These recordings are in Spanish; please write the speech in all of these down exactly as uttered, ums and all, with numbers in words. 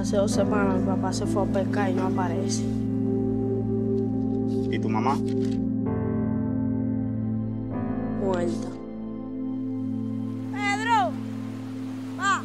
Hace dos semanas mi papá se fue a pescar y no aparece. ¿Y tu mamá? Muerta. ¡Pedro! ¡Va!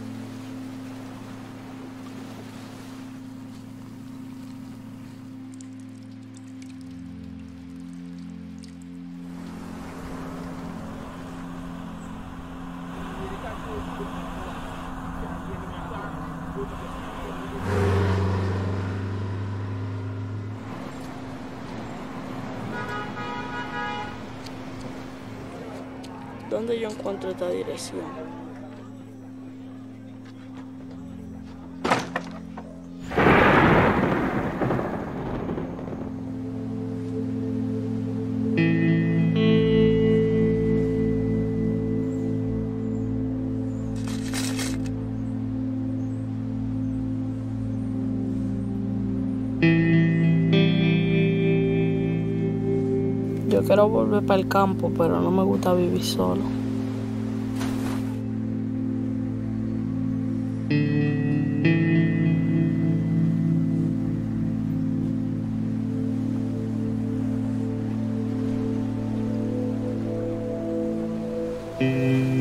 ¿Dónde yo encuentro esta dirección? Yo quiero volver para el campo, pero no me gusta vivir solo. Mm.